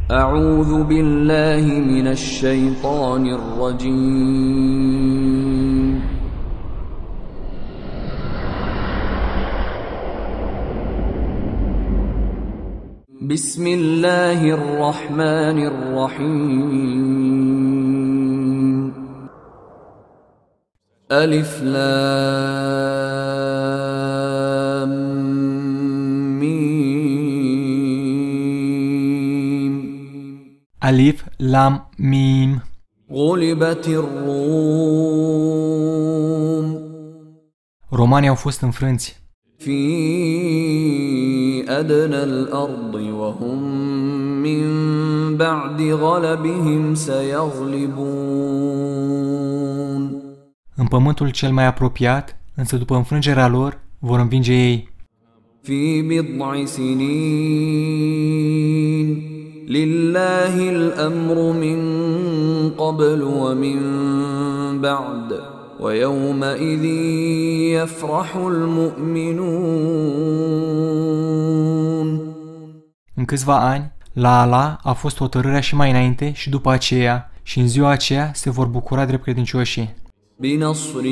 أعوذ بالله من الشيطان الرجيم بسم الله الرحمن الرحيم ألف لام ميم Alif, Lam, Mim. غلبت الروم Romanii au fost înfrânți في أدنى الأرض وهم من بعد غلبهم سيغلبون în pământul cel mai apropiat, însă după înfrângerea lor vor învinge ei. في بضع سنين لله الأمر من قبل ومن بعد ويومئذ يفرح المؤمنون În câțiva ani, la Allah a fost hotărârea și mai înainte și după aceea, și în ziua aceea se vor bucura drept credincioșii. بنصر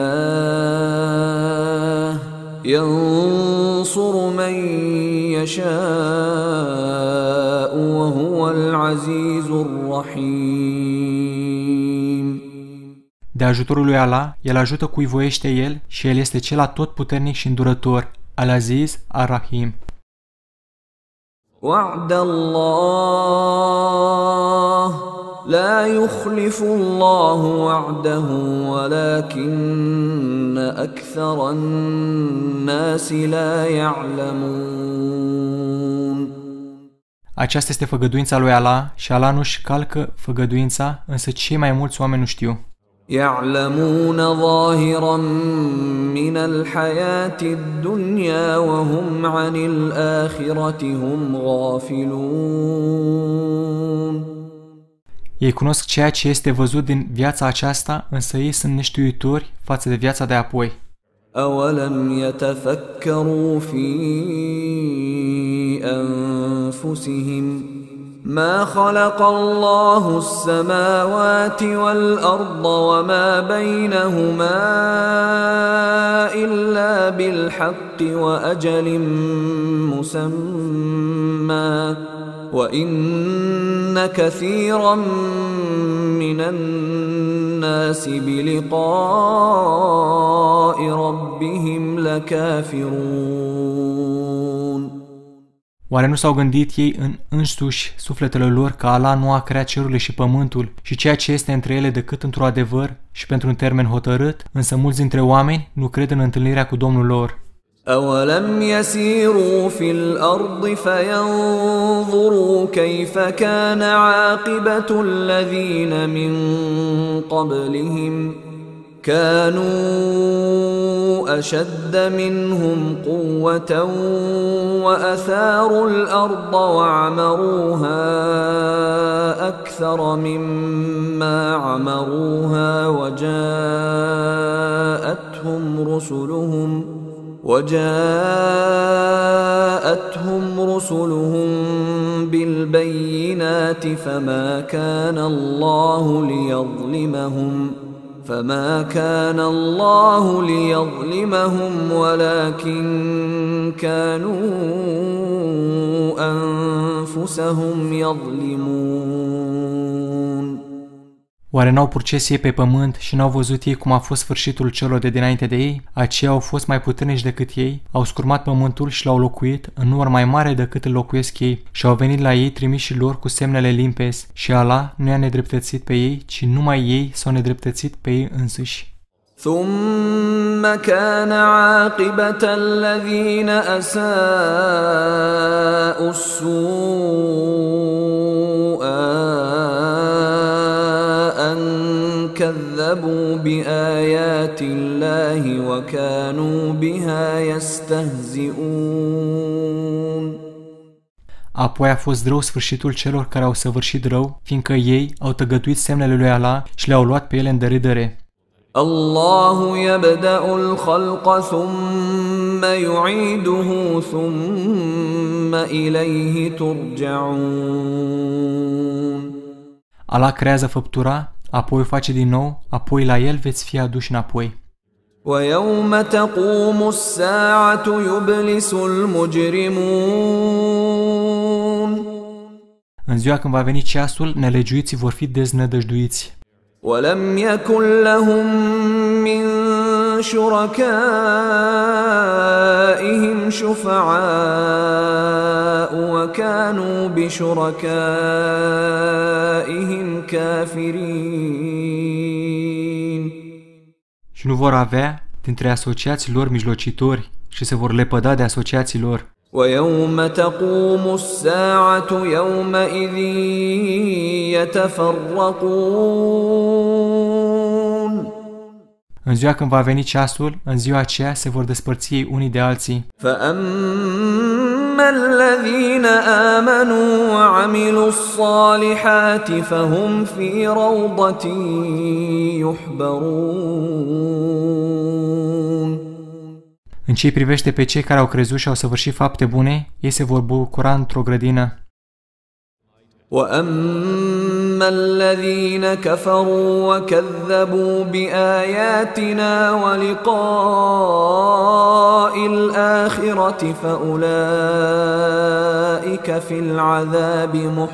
الله ينصر من يشاء وهو العزيز الرحيم De ajutorul lui Allah, el ajută cui voiește el și el este cel atotputernic și îndurător, Al-Aziz, Ar-Rahim. وعد الله لا يخلف الله وعده ولكن أكثر الناس لا يعلمون Aceasta este făgăduința lui Allah și Allah nu-și calcă făgăduința, însă cei mai mulți oameni nu știu. يعلمون ظاهرا من الحياة الدنيا وهم عن الآخرة هم غافلون Ei cunosc ceea ce este văzut din viața aceasta, însă ei sunt neștiuitori față de viața de apoi. أولم يتفكروا في أنفسهم ما خلق الله السماوات والأرض وما بينهما إلا بالحق وأجل مسمى وإن كثيرا من الناس بلقاء ربهم لكافرون Oare nu s-au gândit ei în însuși sufletele lor că Allah nu a creat cerurile și pământul și ceea ce este între ele decât într-un adevăr și pentru un termen hotărât, însă mulți dintre oameni nu cred în întâlnirea cu Domnul lor. أولم يسيروا في الأرض فينظروا كيف كان عاقبة الذين من قبلهم كانوا أشد منهم قوة وأثاروا الأرض وعمروها أكثر مما عمروها وجاءتهم رسلهم بالبينات فما كان الله ليظلمهم ولكن كانوا أنفسهم يظلمون Oare n-au purces ei pe pământ și n-au văzut ei cum a fost sfârșitul celor de dinainte de ei? Aceia au fost mai puternici decât ei, au scurmat pământul și l-au locuit în număr mai mare decât îl locuiesc ei și au venit la ei trimișii lor cu semnele limpezi și Allah nu i-a nedreptățit pe ei, ci numai ei s-au nedreptățit pe ei însuși. ثم كان عاقبة الذين أساءوا السوء أن كذبوا بآيات الله وكانوا بها يستهزئون Apoi a fost rău sfârșitul celor care au săvârșit rău, fiindcă ei au tăgăduit semnele lui Allah și le-au luat pe ele în derâdere. الله يبدأ الخلق ثم يعيده ثم إليه ترجعون. Allah creează făptura, apoi o face din nou, apoi la el veți fi aduși înapoi. ويوم تقوم الساعة يبلس المجرمون. În ziua când va veni ceasul, nelegiuiții vor fi deznădăjduiți. ولم يكن لهم من شركائهم شفعاء وكانوا بشركائهم كافرين. Și nu vor avea dintre asociații lor mijlocitori și se vor lepăda de asociații lor. ويوم تقوم الساعة يومئذ يتفرقون. În ziua când va veni ceasul, în ziua aceea se vor despărți ei unii de alții. فأما الذين آمنوا وعملوا الصالحات فهم في روضة يحبرون. În ce privește pe cei care au crezut și au săvârșit fapte bune, ei se vor bucura într-o grădină. وَأَمَّا الَّذِينَ كَفَرُوا وَكَذَّبُوا بِآيَاتِنَا وَلِقَاءِ الْآخِرَةِ فَأُولَئِكَ فِي الْعَذَابِ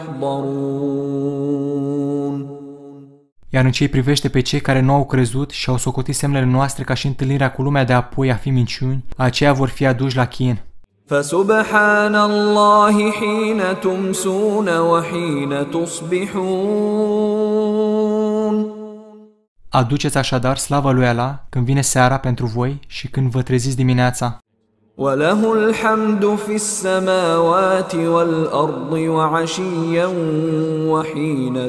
مُحْضَرُونَ. Iar în ce privește pe cei care nu au crezut și au socotit semnele noastre ca și întâlnirea cu lumea de apoi a fi minciuni, aceia vor fi aduși la chin. فَسُبْحَانَ اللَّهِ حِينَ تُمْسُونَ وَحِينَ تُصْبِحُونَ. Aduceți așadar slava lui Allah când vine seara pentru voi și când vă treziți dimineața. وَلَهُ الْحَمْدُ فِي السَّمَاوَاتِ وَالْأَرْضِ وَعَشِيًّا وَحِينَ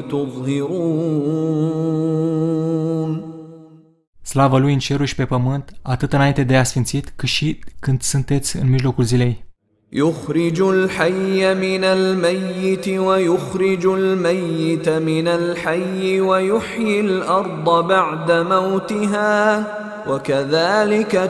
تُظْهِرُونَ. Slavă lui în ceruri și pe pământ, atât înainte de asfințit, cât și când sunteți în mijlocul zilei. يُخْرِجُ الْحَيَّ مِنَ الْمَيِّتِ وَيُخْرِجُ الْمَيِّتَ مِنَ الْحَيِّ وَيُحْيِي الْأَرْضَ بَعْدَ مَوْتِهَا وَكَذَلِكَ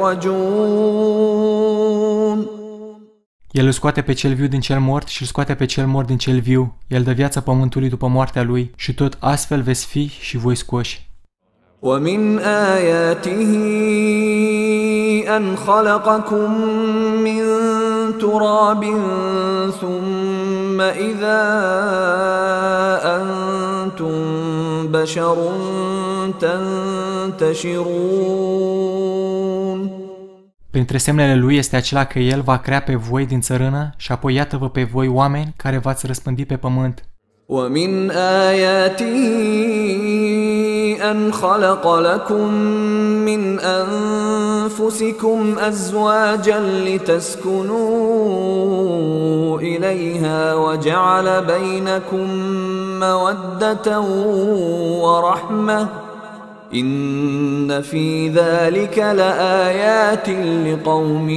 تُخْرَجُونَ. El îl scoate pe cel viu din cel mort și îl scoate pe cel mort din cel viu. El dă viața pământului după moartea lui și tot astfel veți fi și voi scoși. وَمِنْ آيَاتِهِ أَنْ خَلَقَكُم مِّن تُرَابٍ ثُمَّ إِذَا أَنْتُمْ بَشَرٌ تَنْتَشِرُونَ. Printre semnele lui este acela că el va crea pe voi din țărână și apoi iată-vă pe voi oameni care v-ați răspândit pe pământ. وَمِنْ آيَاتِهِ أَنْ خَلَقَ لَكُم مِّنْ أَنفُسِكُمْ أَزْوَاجًا لِتَسْكُنُوا إِلَيْهَا وَجَعَلَ بَيْنَكُم مَّوَدَّةً وَرَحْمَةً إِنَّ فِي ذَلِكَ لَآيَاتٍ لِقَوْمٍ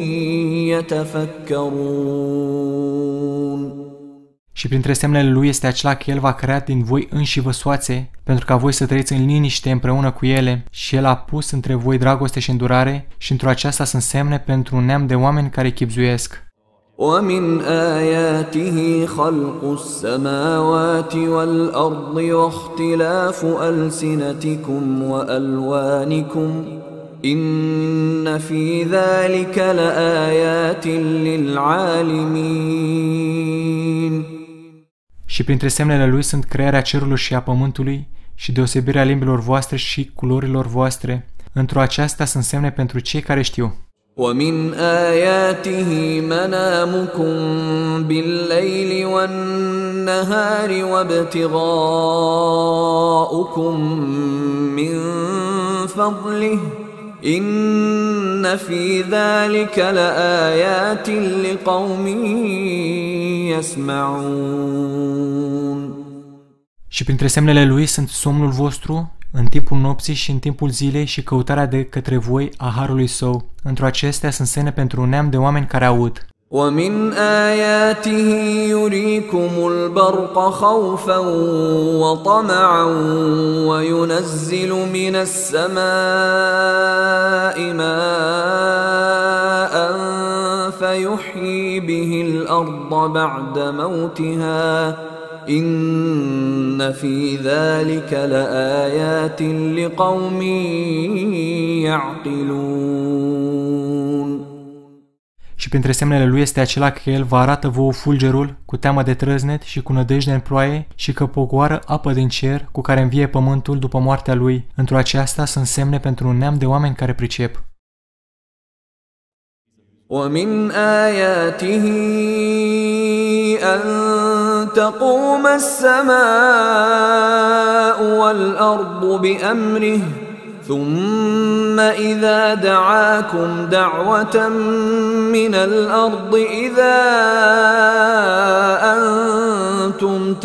يَتَفَكَّرُونَ. Și printre semnele lui este acela că el va crea din voi înșivă soațe, pentru ca voi să trăiți în liniște împreună cu ele, și el a pus între voi dragoste și îndurare, și într-o aceasta sunt semne pentru un neam de oameni care chibzuiesc. وَمِنْ آيَاتِهِ خَلْقُ السَّمَاوَاتِ وَالْأَرْضِ وَاخْتِلَافُ أَلْسِنَتِكُمْ وَأَلْوَانِكُمْ إِنَّ فِي ذَلِكَ لَآيَاتٍ لِلْعَالِمِينَ. Și printre semnele lui sunt crearea cerului și a pământului și deosebirea limbilor voastre și culorilor voastre. Într-o aceasta sunt semne pentru cei care știu. وَمِنْ آيَاتِهِ مَنَامُكُمْ بِاللَّيْلِ وَالنَّهَارِ وَابْتِغَاؤُكُمْ مِنْ فَضْلِهِ إِنَّ فِي ذَلِكَ لَآيَاتٍ لِقَوْمٍ يَسْمَعُونَ. Și printre semnele lui sunt somnul vostru în timpul nopții și în timpul zilei și căutarea de către voi a harului său. Într-o acestea sunt semne pentru un neam de oameni care aud. ومن آياته يريكم البرق خوفا وطمعا وينزل من السماء ماء فيحيي به الأرض بعد موتها إن في ذلك لآيات لقوم يعقلون. Și printre semnele lui este acela că el vă arată vouă fulgerul cu teamă de trăznet și cu nădejde în ploaie și că pogoară apă din cer cu care învie pământul după moartea lui. Într-o aceasta sunt semne pentru un neam de oameni care pricep. ومن آياته أن تقوم السماء والأرض بأمره ثم إذا دعاكم دعوة من الأرض إذا أنتم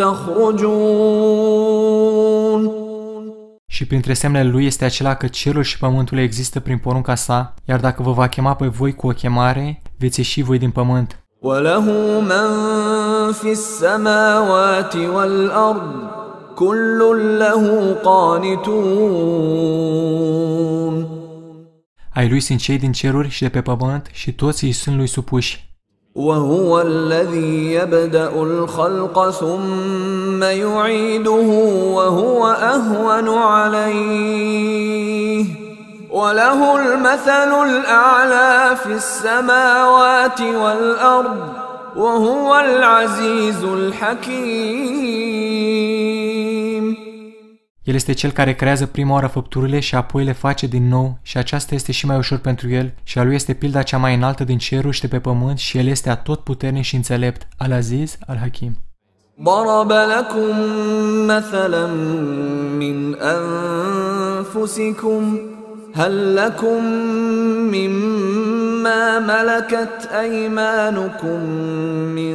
تخرجون. Și printre semnele lui este acela că cerul și pământul există prin porunca sa, iar dacă vă va chema pe voi cu o chemare, veți ieși voi din pământ. وَلَهُ مَنْ فِي السَّمَاوَاتِ وَالْأَرْضِ كُلٌّ لَهُ قَانِتُونَ. Ai lui sunt cei din ceruri și de pe pământ și toți îi sunt lui supuși. وهو الذي يبدأ الخلق ثم يعيده وهو أهون عليه وله المثل الأعلى في السماوات والأرض وهو العزيز الحكيم. El este cel care creează prima oară făpturile și apoi le face din nou și aceasta este și mai ușor pentru el și a lui este pilda cea mai înaltă din ceruri și de pe pământ și el este atotputernic și înțelept, al-Aziz, al-Hakim. ضرب لكم مثلا من أنفسكم هل لكم مما ملكت أيمانكم من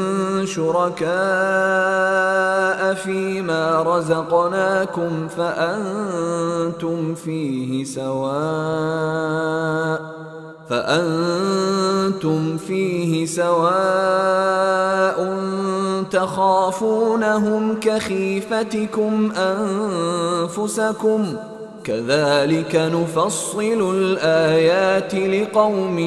شركاء فيما رزقناكم فأنتم فيه سواء تخافونهم كخيفتكم أنفسكم كذلك نفصل الآيات لقوم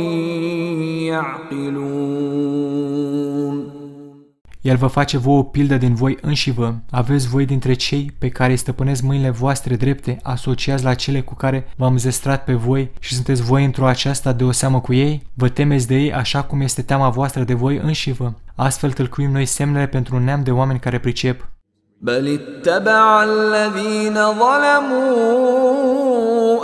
يعقلون. El vă face vouă o pildă din voi înșivă. Aveți voi dintre cei pe care îi stăpânesc mâinile voastre drepte, asociați la cele cu care v-am zestrat pe voi și sunteți voi într-o aceasta de o seamă cu ei? Vă temeți de ei așa cum este teama voastră de voi înșivă. Astfel tâlcuim noi semnele pentru un neam de oameni care pricep. بل اتبع الذين ظلموا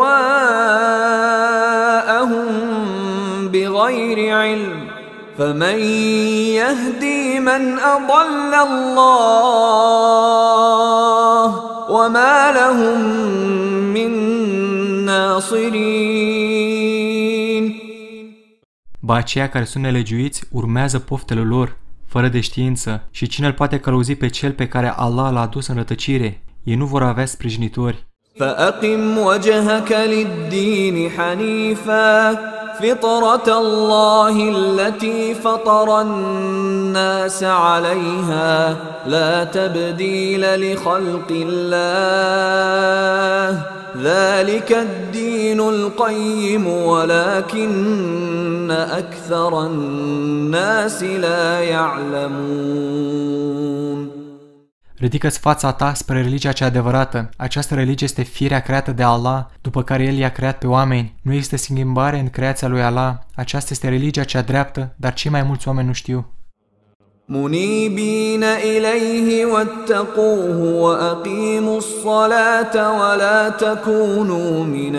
أهواءهم بغير علم فمن يهدي من أضل الله وما لهم من ناصرين. Ba aceia care sunt nelegiuiți urmează poftele lor, fără de știință, și cine îl poate călăuzi pe cel pe care Allah l-a adus în rătăcire? Ei nu vor avea sprijinitori. فأقم وجهك للدين حنيفا فطرة الله التي فطر الناس عليها لا تبديل لخلق الله ذلك الدين القيم ولكن أكثر الناس لا يعلمون. Ridică-ți fața ta spre religia cea adevărată. Această religie este firea creată de Allah, după care El i-a creat pe oameni. Nu există schimbare în creația lui Allah. Aceasta este religia cea dreaptă, dar cei mai mulți oameni nu știu. منيبين إليه واتقوه وأقيموا الصلاة ولا تكونوا من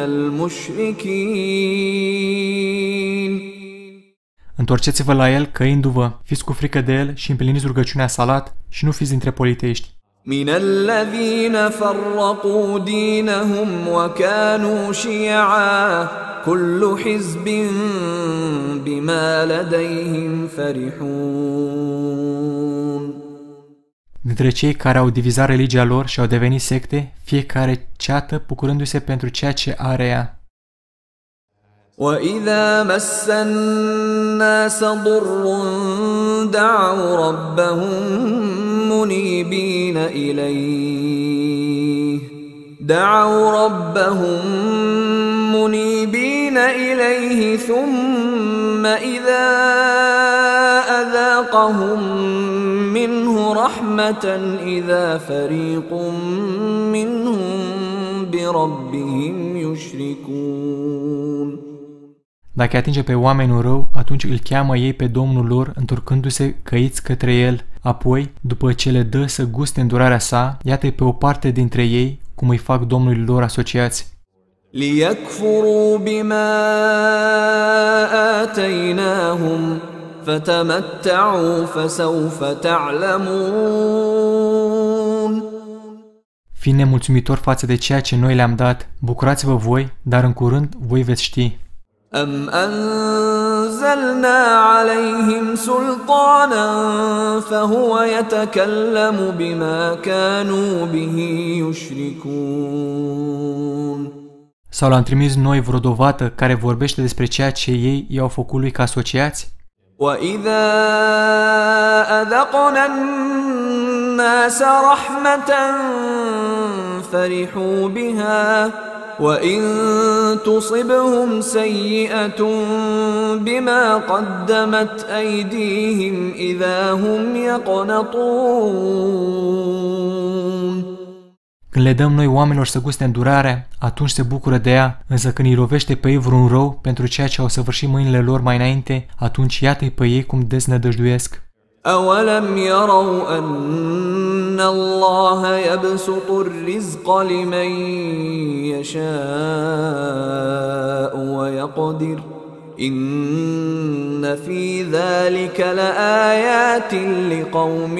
المشركين. Întorceți-vă la El, căindu-vă, fiți cu frică de El și împliniți rugăciunea salat și nu fiți dintre politești. من الذين فرقوا دينهم وكانوا شيعا كل حزب بما لديهم فرحون. Dintre cei care au divizat religia lor și au devenit secte, fiecare ceată bucurându-se pentru ceea ce are ea. وَإِذَا مَسَّ النَّاسَ ضُرٌّ دَعَوْا رَبَّهُم مُنِيبِينَ إِلَيْهِ ثُمَّ إِذَا أَذَاقَهُم مِّنْهُ رَحْمَةً إِذَا فَرِيقٌ مِّنْهُم بِرَبِّهِمْ يُشْرِكُونَ. Dacă atinge pe oameni un rău, atunci îl cheamă ei pe Domnul lor, întorcându-se căiți către el. Apoi, după ce le dă să guste îndurarea sa, iată-i pe o parte dintre ei, cum îi fac Domnului lor asociați. لِيَكْفُرُوا بِمَا آتَيْنَاهُمْ فَتَمَتَّعُوا فَسَوْفَ تَعْلَمُونَ. Fiind nemulțumitor față de ceea ce noi le-am dat, bucurați-vă voi, dar în curând voi veți ști. أَمْ أَنزَلْنَا عَلَيْهِمْ سُلْطَانًا فَهُوَ يَتَكَلَّمُ بِمَا كَانُوا بِهِ يُشْرِكُونَ. Sau l-am trimis noi vreo dovadă care vorbește despre ceea ce ei i-au făcut lui ca asociați? وَإِذَا أَذَقْنَا النَّاسَ رَحْمَةً فَرِحُوا بِهَا وَإِن تُصِبْهُمْ سَيِّئَةٌ بِمَا قَدَّمَتْ أَيْدِيهِمْ إِذَا هُمْ يَقْنَطُونَ. Când le dăm noi oamenilor să guste îndurarea, atunci se bucură de ea, însă când îi lovește pe ei vreun rău pentru ceea ce au săvârșit mâinile lor mai înainte, atunci iată-i pe ei cum deznădăjduiesc. أَوَلَمْ يَرَوْا أَنَّ اللَّهَ يَبْسُطُ الرِّزْقَ لِمَن يَشَاءُ وَيَقْدِرُ إِنَّ فِي ذَلِكَ لَآيَاتٍ لِقَوْمٍ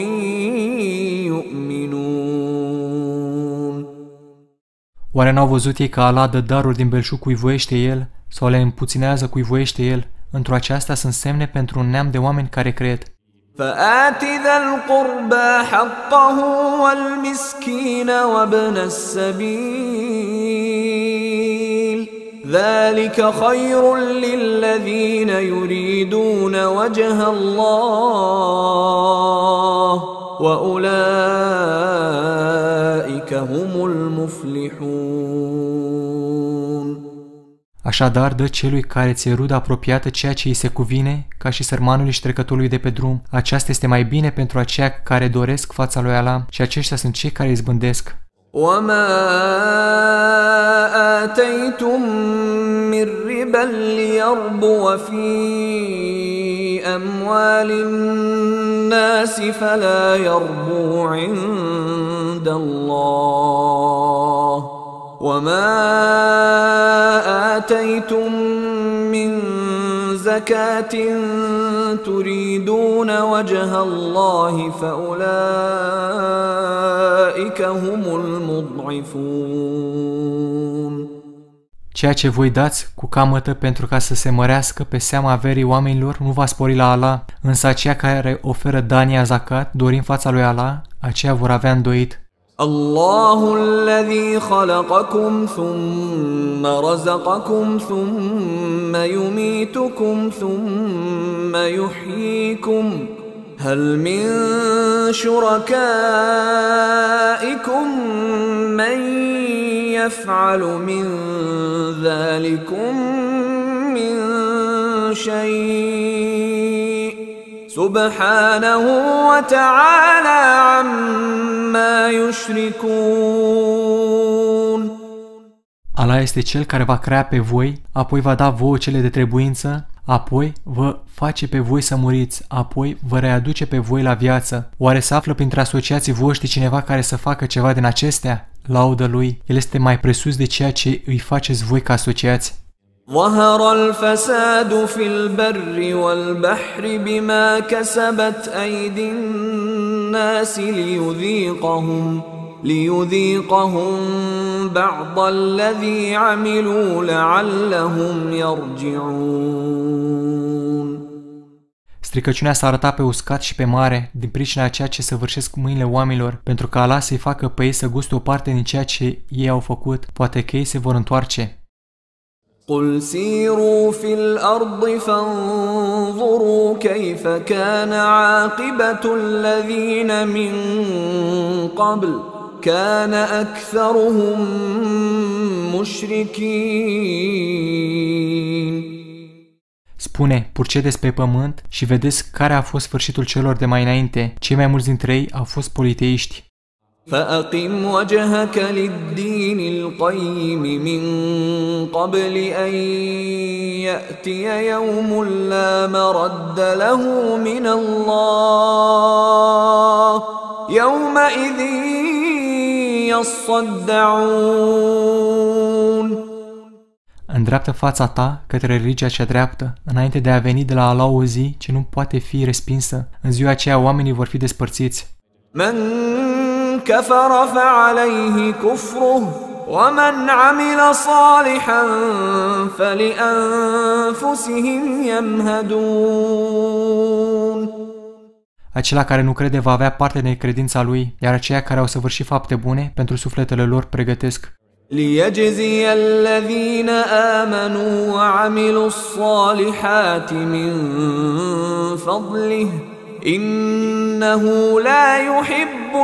يُؤْمِنُونَ. Oare n-au văzut ei că Allah dă daruri din belșug cui voiește El sau le împuținează cui voiește El? Într-o aceasta sunt semne pentru un neam de oameni care cred. فآت ذا القربى حقه والمسكين وابن السبيل ذلك خير للذين يريدون وجه الله وأولئك هم المفلحون. Așadar, dă celui care ți-e rudă apropiată ceea ce îi se cuvine, ca și sărmanului și trecătorului de pe drum. Aceasta este mai bine pentru aceia care doresc fața lui Allah și aceștia sunt cei care izbândesc. وَمَا آتَيْتُم مِّن رِّبًا لِّيَرْبُوَ فِي أَمْوَالِ النَّاسِ فَلَا يَرْبُو عِندَ اللَّهِ وَمَا آتَيْتُم مِّن زَكَاةٍ تُرِيدُونَ وَجْهَ اللَّهِ فَأُولَٰئِكَ هُمُ الْمُضْعِفُونَ. Ceea ce voi dați cu camătă pentru ca să se mărească pe seama averii oamenilor nu va spori la Allah, însă aceia care oferă dania zakat dorind fața lui Allah, aceia vor avea îndoit. الله الذي خلقكم ثم رزقكم ثم يميتكم ثم يحييكم هل من شركائكم من يفعل من ذلكم من شيء سبحانه وتعالى عما يشركون. Allah este cel care va crea pe voi, apoi va da vouă cele de trebuință, apoi vă face pe voi să muriți, apoi vă readuce pe voi la viață. Oare se află printre asociații voștri cineva care să facă ceva din acestea? Laudă lui, el este mai presus de ceea ce îi faceți voi ca asociați. ظهر الفساد في البر والبحر بما كسبت أيدي الناس ليذيقهم بعض الذي عملوا لعلهم يرجعون. Stricăciunea s-a arătat pe uscat și pe mare, din pricina a ceea ce săvârșesc mâinile oamenilor, pentru ca Allah să-i facă pe ei să guste o parte din ceea ce ei au făcut, poate că ei se vor întoarce. قل سيروا في الأرض فانظروا كيف كان عاقبة الذين من قبل كان أكثرهم مشركين. Spune, purcedeți pe pământ și vedeți care a fost sfârșitul celor de mai înainte. Cei mai mulți dintre ei au fost politeiști. فأقم وجهك للدين القيم من قبل أن يأتي يوم لا مرد له من الله يومئذ يصدعون. Îndreaptă fața ta către religia cea dreaptă, înainte de a veni de la Allah o zi ce nu poate fi respinsă. În ziua aceea oamenii vor fi despărțiți. من كفر فعليه كفره ومن عمل صالحا فلأنفسهم يمهدون. Acela care nu crede va avea parte de credința lui, iar aceia care au săvârșit fapte bune, pentru sufletele lor pregătesc. ليجزي الذين آمنوا وعملوا الصالحات من فضله إنه لا يحب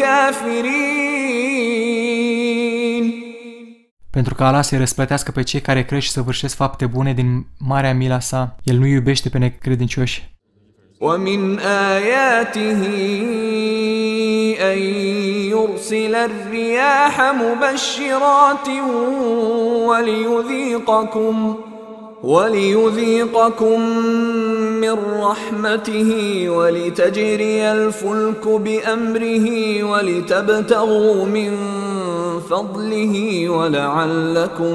الكافرين. Pentru ca Allah să-i răsplătească pe cei care cred și săvârșesc fapte bune din marea mila sa, El nu iubește pe necredincioși. ومن آياته أن يرسل الرياح مبشرات وليذيقكم من رحمته ولتجري الفلك بأمره ولتبتغوا من فضله ولعلكم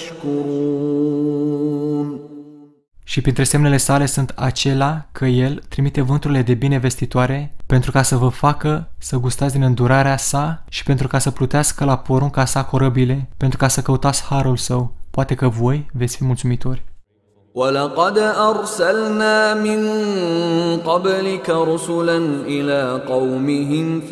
تشكرون. Și printre semnele sale sunt acela că El trimite vânturile de bine vestitoare pentru ca să vă facă să gustați din îndurarea sa și pentru ca să plutească la porunca sa corăbile, pentru ca să căutați harul său. Poate că voi veți fi mulțumitori. وَلَقَدْ أَرْسَلْنَا مِن قَبْلِكَ رُسُلًا إِلَى قَوْمِهِمْ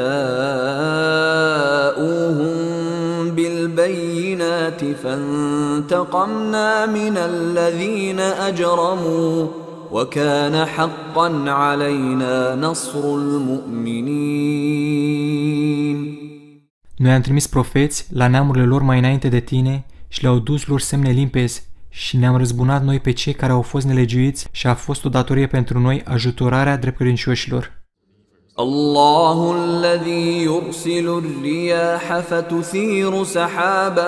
فَجَاءُوهُم بِالْبَيِّنَاتِ فَانْتَقَمْنَا مِنَ الَّذِينَ أَجْرَمُوا وَكَانَ حَقًّا عَلَيْنَا نَصْرُ الْمُؤْمِنِينَ. Noi am trimis profeți la neamurile lor mai înainte de tine și le-au dus lor semne limpezi și ne-am răzbunat noi pe cei care au fost nelegiuiți și a fost o datorie pentru noi ajutorarea dreptcredincioșilor. الله الذي يرسل الرياح فتثير سحابا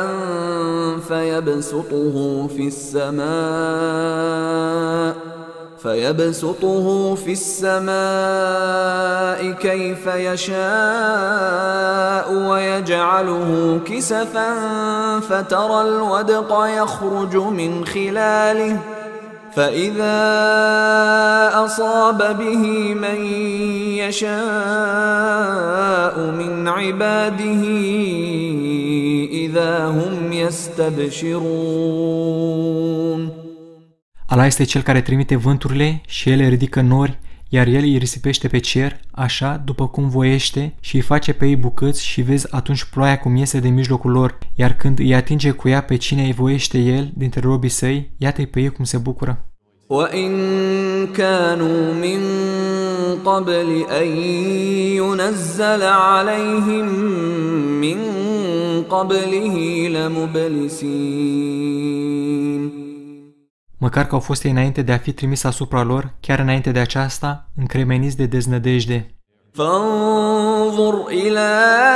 فيبسطه في السماء كيف يشاء ويجعله كسفا فترى الودق يخرج من خلاله فإذا أصاب به من يشاء من عباده إذا هم يستبشرون. Allah este cel care trimite vânturile și ele ridică nori, iar El îi risipește pe cer, așa după cum voiește, și îi face pe ei bucăți și vezi atunci ploaia cum iese din mijlocul lor, iar când îi atinge cu ea pe cine îi voiește El dintre robii săi, iată-i pe ei cum se bucură. وَإِن كَانُوا مِن قَبْلِ أَن يُنَزَّلَ عَلَيْهِم مِّن قَبْلِهِ لَمُبْلِسِينَ. Măcar că au fost ei înainte de a fi trimis asupra lor, chiar înainte de aceasta, încremeniți de deznădejde. فانظر إلى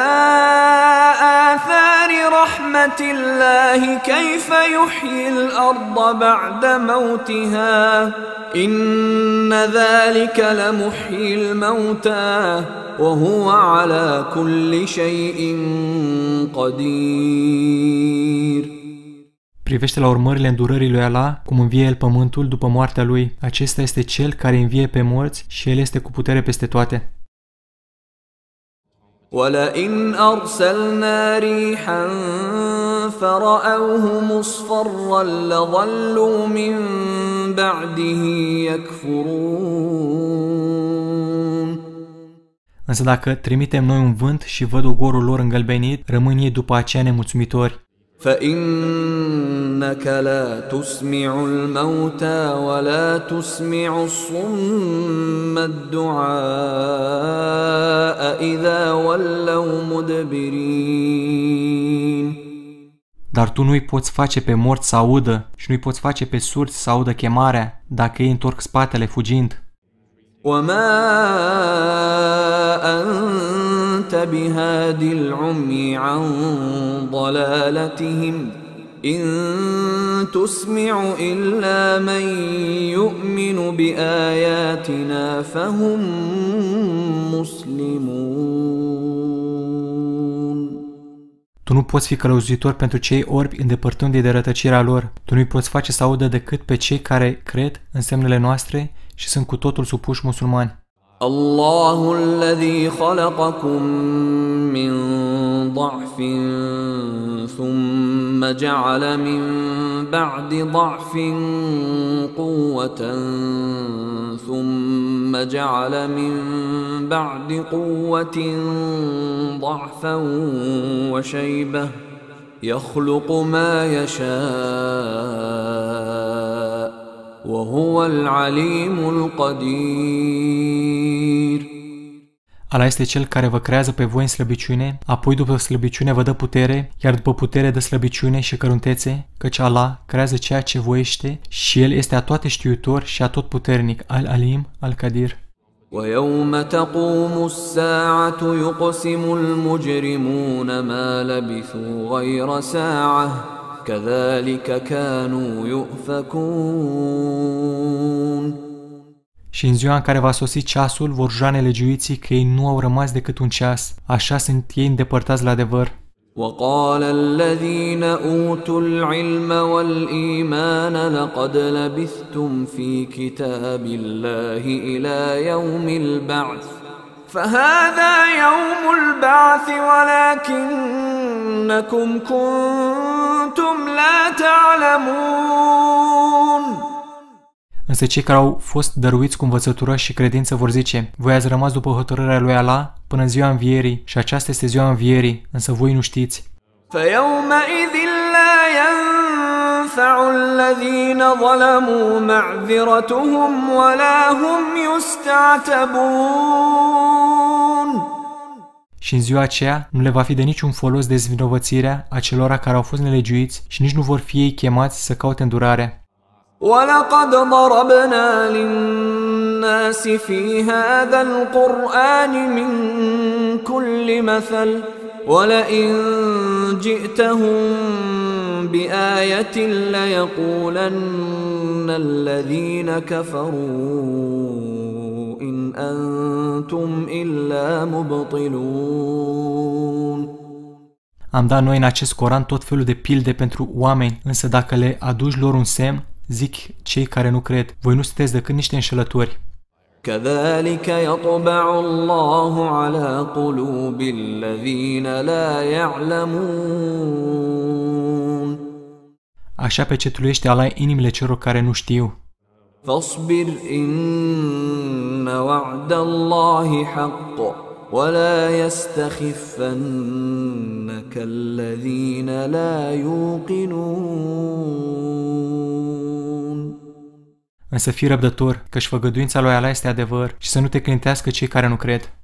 آثار رحمة الله كيف يحيي الأرض بعد موتها إن ذلك لمحيي الموتى وهو على كل شيء قدير. Privește la urmările îndurării lui Allah, cum învie El pământul după moartea lui. Acesta este Cel care învie pe morți și El este cu putere peste toate. وَلَئِنْ أَرْسَلْنَا رِيحًا فَرَأَوْهُ مُصْفَرًّا لَظَلُّوا مِنْ بَعْدِهِ يَكْفُرُونَ. Însă dacă trimitem noi un vânt și văd ogorul lor îngălbenit, rămân ei după aceea nemulțumitori. فإنك لا تسمع الموتى ولا تسمع الصم الدعاء إذا ولوا مدبرين. Dar tu nu-i poți face pe morți să audă și nu-i poți face pe surzi să audă chemarea dacă ei întorc spatele fugind. وما أنت بهاد العمي عن ضلالتهم إن تسمع إلا من يؤمن بآياتنا فهم مسلمون. Tu nu poți fi călăuzitor pentru cei orbi îndepărtându-i de rătăcirea lor. Tu nu-i poți face să audă decât pe cei care cred în semnele noastre și sunt cu totul supuși musulmani. الله الذي خلقكم من ضعف ثم جعل من بعد ضعف قوة ثم جعل من بعد قوة ضعفا وشيبة يخلق ما يشاء وهو العليم القدير. Ala este cel care vă creează pe voi în slăbiciune, apoi după slăbiciune vă dă putere, iar după putere dă slăbiciune și căruntețe, căci Allah creează ceea ce voiește și El este atoate știutor și atotputernic, Al-Alim, Al-Qadir. وَيَوْمَ تَقُومُ السَّاعَةُ يُقْسِمُ الْمُجْرِمُونَ مَا لَبِثُوا غَيْرَ سَاعَةٍ كَذَلِكَ كَانُوا يُؤْفَكُونَ. Și în ziua în care va sosi ceasul, vor jura nelegiuiții că ei nu au rămas decât un ceas. Așa sunt ei îndepărtați la adevăr. وَقَالَ الَّذِينَ أُوتُوا الْعِلْمَ وَالْإِيمَانَ لَقَدْ لَبِثْتُمْ فِي كِتَابِ اللَّهِ إِلَى يَوْمِ الْبَعْثِ فَهَذَا يَوْمُ الْبَعْثِ وَلَكِنَّكُمْ كُنتُمْ لَا تَعْلَمُونَ. Însă cei care au fost dăruiți cu învățătură și credință vor zice: voi ați rămas după hotărârea lui Allah până în ziua învierii și aceasta este ziua învierii, însă voi nu știți. فَيَوْمَئِذٍ لَا يَنفَعُ الَّذِينَ ظَلَمُوا مَعْذِرَتُهُمْ وَلَا هُمْ يُسْتَعْتَبُونَ. Și în ziua aceea nu le va fi de niciun folos dezvinovățirea acelora care au fost nelegiuiți și nici nu vor fi ei chemați să caute îndurarea. وَلَقَدْ ضَرَبْنَا لِلنَّاسِ فِي هَذَا الْقُرْآنِ مِنْ كُلِّ مَثَلٍ وَلَئِنْ جِئْتَهُمْ بِآيَةٍ لَيَقُولَنَّ الَّذِينَ كَفَرُوا إِنْ أَنْتُمْ إِلَّا مُبْطِلُونَ. Am dat noi în acest Coran tot felul de pilde pentru oameni, însă dacă le aduci lor un semn, zic cei care nu cred, voi nu sunteți decât niște înșelători. كَذَلِكَ يَطْبَعُ اللَّهُ عَلَى قُلُوبِ الَّذِينَ لَا يَعْلَمُونَ. Așa pecetuiește Allah inimile celor care nu știu. فَاصْبِرْ إِنَّ وَعْدَ اللَّهِ حَقٌّ وَلَا يَسْتَخِفَّنَّكَ الَّذِينَ لَا يُوقِنُونَ. Însă fii răbdător, căci făgăduința lui Allah este adevăr și să nu te clintească cei care nu cred.